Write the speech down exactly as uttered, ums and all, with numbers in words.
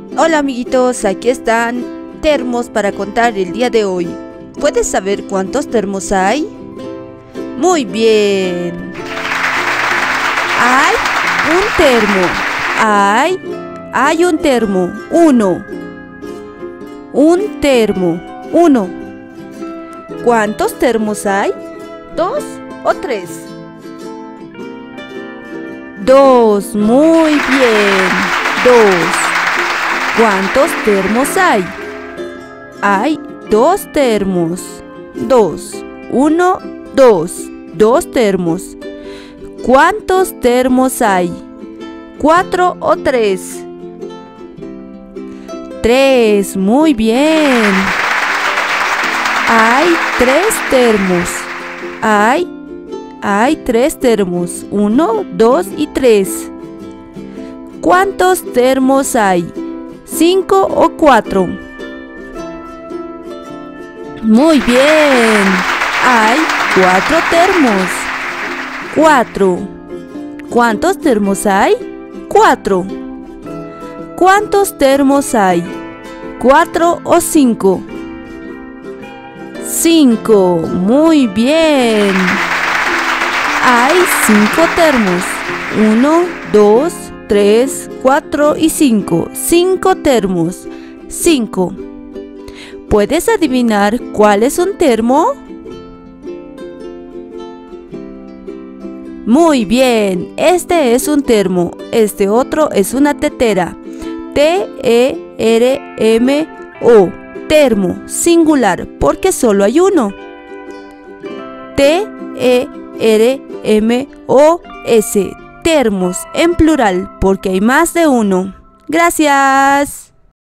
Hola amiguitos, aquí están termos para contar el día de hoy. ¿Puedes saber cuántos termos hay? Muy bien. Hay un termo. Hay, hay un termo. Uno. Un termo. Uno. ¿Cuántos termos hay? ¿Dos o tres? Dos. Muy bien. Dos. ¿Cuántos termos hay? Hay dos termos. Dos. Uno, dos. Dos termos. ¿Cuántos termos hay? ¿Cuatro o tres? Tres. Muy bien. Hay tres termos. Hay, hay tres termos. Uno, dos y tres. ¿Cuántos termos hay? ¿Cinco o cuatro? Muy bien. Hay cuatro termos. Cuatro. ¿Cuántos termos hay? Cuatro. ¿Cuántos termos hay? ¿Cuatro o cinco? Cinco. Muy bien. Hay cinco termos. Uno, dos, tres, cuatro y cinco. Cinco termos. Cinco. ¿Puedes adivinar cuál es un termo? Muy bien. Este es un termo. Este otro es una tetera. T E R M O. Termo. Singular. Porque solo hay uno. T E R M O S. Termos en plural porque hay más de uno. Gracias.